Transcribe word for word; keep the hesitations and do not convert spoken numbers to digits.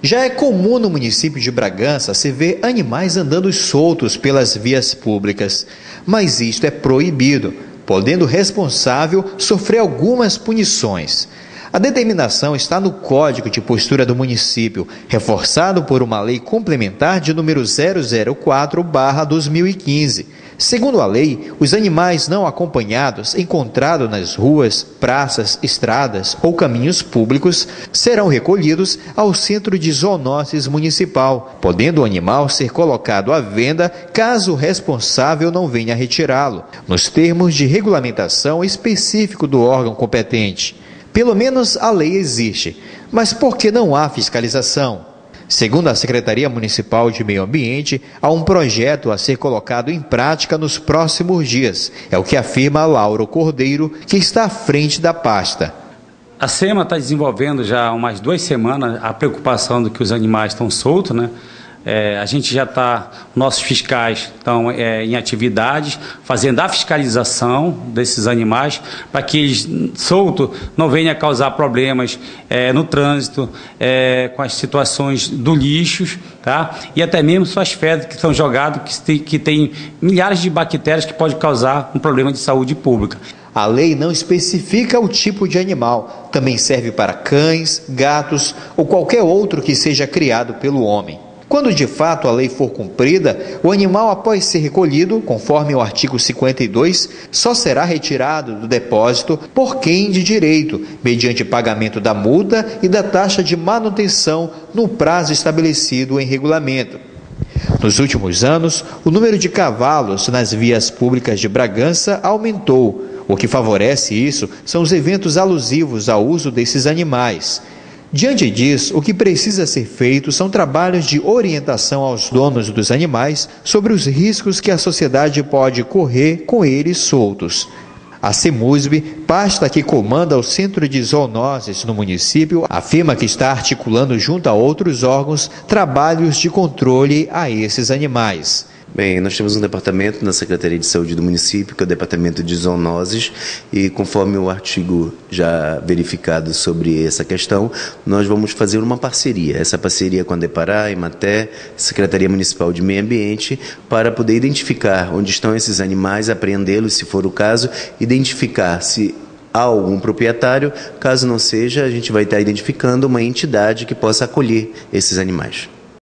Já é comum no município de Bragança se ver animais andando soltos pelas vias públicas, mas isto é proibido, podendo o responsável sofrer algumas punições. A determinação está no Código de Postura do Município, reforçado por uma lei complementar de número zero zero quatro barra dois mil e quinze. Segundo a lei, os animais não acompanhados encontrados nas ruas, praças, estradas ou caminhos públicos serão recolhidos ao Centro de Zoonoses Municipal, podendo o animal ser colocado à venda caso o responsável não venha retirá-lo, nos termos de regulamentação específico do órgão competente. Pelo menos a lei existe, mas por que não há fiscalização? Segundo a Secretaria Municipal de Meio Ambiente, há um projeto a ser colocado em prática nos próximos dias. É o que afirma Lauro Cordeiro, que está à frente da pasta. A SEMA está desenvolvendo já há umas duas semanas a preocupação de que os animais estão soltos, né? É, a gente já está, nossos fiscais estão é, em atividades, fazendo a fiscalização desses animais, para que eles soltos não venham a causar problemas é, no trânsito, é, com as situações do lixo, tá? E até mesmo suas fezes que são jogadas, que tem, que tem milhares de bactérias que podem causar um problema de saúde pública. A lei não especifica o tipo de animal, também serve para cães, gatos ou qualquer outro que seja criado pelo homem. Quando de fato a lei for cumprida, o animal, após ser recolhido, conforme o artigo cinquenta e dois, só será retirado do depósito por quem de direito, mediante pagamento da multa e da taxa de manutenção no prazo estabelecido em regulamento. Nos últimos anos, o número de cavalos nas vias públicas de Bragança aumentou. O que favorece isso são os eventos alusivos ao uso desses animais. Diante disso, o que precisa ser feito são trabalhos de orientação aos donos dos animais sobre os riscos que a sociedade pode correr com eles soltos. A CEMUSB, pasta que comanda o Centro de Zoonoses no município, afirma que está articulando junto a outros órgãos trabalhos de controle a esses animais. Bem, nós temos um departamento na Secretaria de Saúde do município, que é o Departamento de Zoonoses, e conforme o artigo já verificado sobre essa questão, nós vamos fazer uma parceria. Essa parceria com a Depará, Ematé, Secretaria Municipal de Meio Ambiente, para poder identificar onde estão esses animais, apreendê-los, se for o caso, identificar se há algum proprietário. Caso não seja, a gente vai estar identificando uma entidade que possa acolher esses animais.